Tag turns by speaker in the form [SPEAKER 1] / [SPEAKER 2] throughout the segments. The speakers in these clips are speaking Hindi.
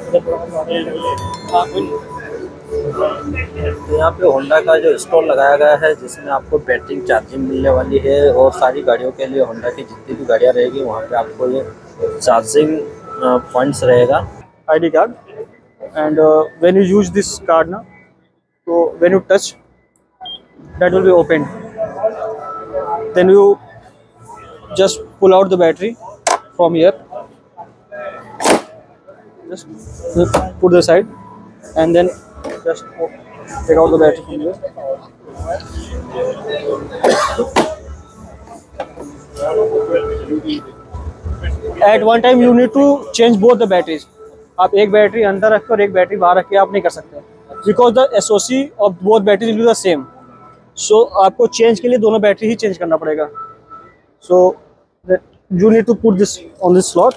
[SPEAKER 1] तो यहाँ पे होंडा का जो स्टॉल लगाया गया है जिसमें आपको बैटरी चार्जिंग मिलने वाली है और सारी गाड़ियों के लिए होंडा की जितनी भी गाड़ियाँ रहेगी वहाँ पे आपको ये चार्जिंग पॉइंट्स रहेगा।
[SPEAKER 2] ID card, and when you use this card now, so when you touch, that will be opened. Then you just pull out the battery from here, just put the side, and then just take out the battery from here. At one time you need to change both the batteries. आप एक बैटरी अंदर रख कर एक बैटरी बाहर रख के आप नहीं कर सकते, because the SOC of both batteries will be the same. So आपको चेंज के लिए दोनों बैटरी ही चेंज करना पड़ेगा। So you need to put this on this slot.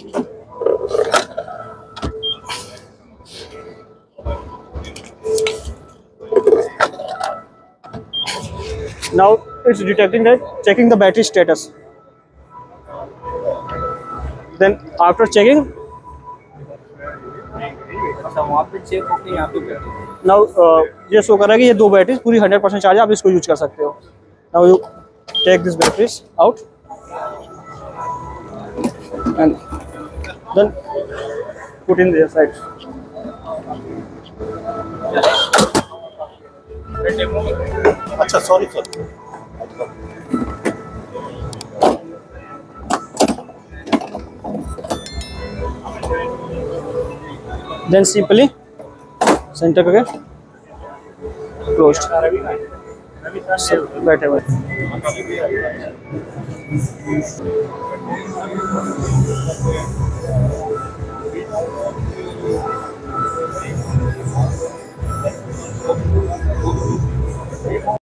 [SPEAKER 2] Now it's detecting that, checking the battery status. Then after checking,
[SPEAKER 1] वहाँ पे चेक होके यहाँ पे बैटरी
[SPEAKER 2] now ये शो कर रहा है कि ये दो बैटरीज पूरी 100% चार्ज है, आप इसको यूज कर सकते हो। Now you take this batteries out and then put in their side.
[SPEAKER 3] अच्छा sorry sir.
[SPEAKER 2] Then simply center करके closed, बैठे हुए।